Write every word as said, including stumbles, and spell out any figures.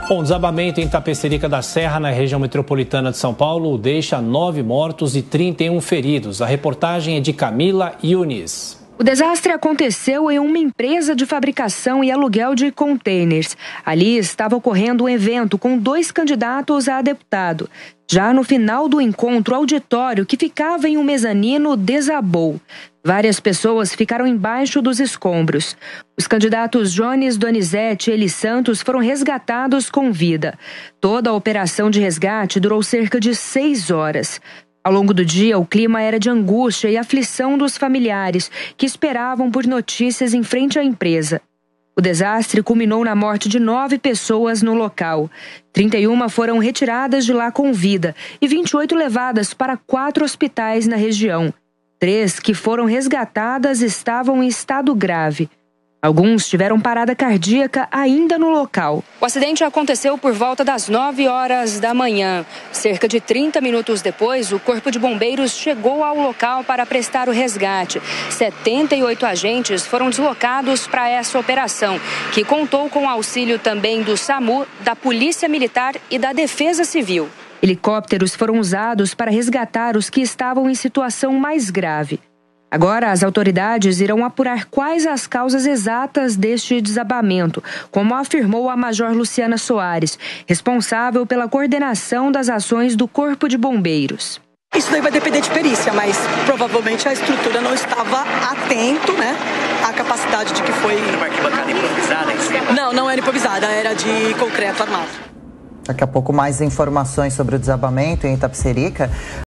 Bom, desabamento em Itapecerica da Serra, na região metropolitana de São Paulo, deixa nove mortos e trinta e um feridos. A reportagem é de Camila Yunis. O desastre aconteceu em uma empresa de fabricação e aluguel de containers. Ali estava ocorrendo um evento com dois candidatos a deputado. Já no final do encontro, o auditório, que ficava em um mezanino, desabou. Várias pessoas ficaram embaixo dos escombros. Os candidatos Jones Donizete e Eli Santos foram resgatados com vida. Toda a operação de resgate durou cerca de seis horas. Ao longo do dia, o clima era de angústia e aflição dos familiares, que esperavam por notícias em frente à empresa. O desastre culminou na morte de nove pessoas no local. trinta e uma foram retiradas de lá com vida e vinte e oito levadas para quatro hospitais na região. Três que foram resgatadas estavam em estado grave. Alguns tiveram parada cardíaca ainda no local. O acidente aconteceu por volta das nove horas da manhã. Cerca de trinta minutos depois, o Corpo de Bombeiros chegou ao local para prestar o resgate. setenta e oito agentes foram deslocados para essa operação, que contou com o auxílio também do SAMU, da Polícia Militar e da Defesa Civil. Helicópteros foram usados para resgatar os que estavam em situação mais grave. Agora, as autoridades irão apurar quais as causas exatas deste desabamento, como afirmou a Major Luciana Soares, responsável pela coordenação das ações do Corpo de Bombeiros. Isso daí vai depender de perícia, mas provavelmente a estrutura não estava atento, né, à capacidade de que foi... Uma arquibancada improvisada em cima? Não, não era improvisada, era de concreto armado. Daqui a pouco mais informações sobre o desabamento em Itapecerica.